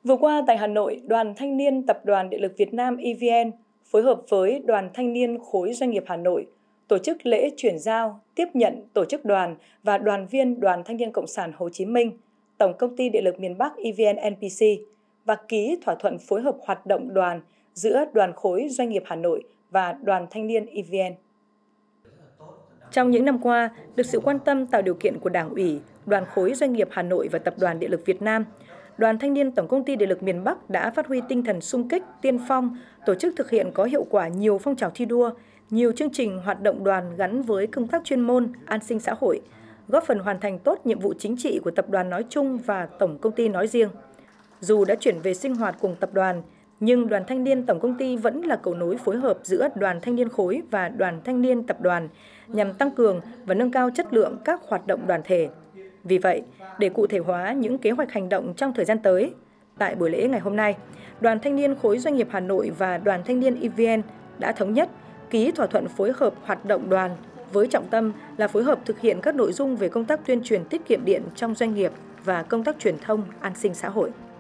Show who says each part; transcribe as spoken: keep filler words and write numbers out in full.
Speaker 1: Vừa qua tại Hà Nội, Đoàn Thanh niên Tập đoàn Điện lực Việt Nam E V N phối hợp với Đoàn Thanh niên Khối Doanh nghiệp Hà Nội tổ chức lễ chuyển giao, tiếp nhận tổ chức đoàn và đoàn viên Đoàn Thanh niên Cộng sản Hồ Chí Minh, Tổng công ty Điện lực miền Bắc E V N N P C và ký thỏa thuận phối hợp hoạt động đoàn giữa Đoàn Khối Doanh nghiệp Hà Nội và Đoàn Thanh niên E V N. Trong những năm qua, được sự quan tâm tạo điều kiện của Đảng ủy, Đoàn Khối Doanh nghiệp Hà Nội và Tập đoàn Điện lực Việt Nam, Đoàn Thanh niên Tổng công ty Điện lực miền Bắc đã phát huy tinh thần xung kích, tiên phong, tổ chức thực hiện có hiệu quả nhiều phong trào thi đua, nhiều chương trình hoạt động đoàn gắn với công tác chuyên môn, an sinh xã hội, góp phần hoàn thành tốt nhiệm vụ chính trị của tập đoàn nói chung và tổng công ty nói riêng. Dù đã chuyển về sinh hoạt cùng tập đoàn, nhưng Đoàn Thanh niên Tổng công ty vẫn là cầu nối phối hợp giữa Đoàn Thanh niên Khối và Đoàn Thanh niên Tập đoàn nhằm tăng cường và nâng cao chất lượng các hoạt động đoàn thể. Vì vậy, để cụ thể hóa những kế hoạch hành động trong thời gian tới, tại buổi lễ ngày hôm nay, Đoàn Thanh niên Khối Doanh nghiệp Hà Nội và Đoàn Thanh niên E V N đã thống nhất ký thỏa thuận phối hợp hoạt động đoàn với trọng tâm là phối hợp thực hiện các nội dung về công tác tuyên truyền tiết kiệm điện trong doanh nghiệp và công tác truyền thông an sinh xã hội.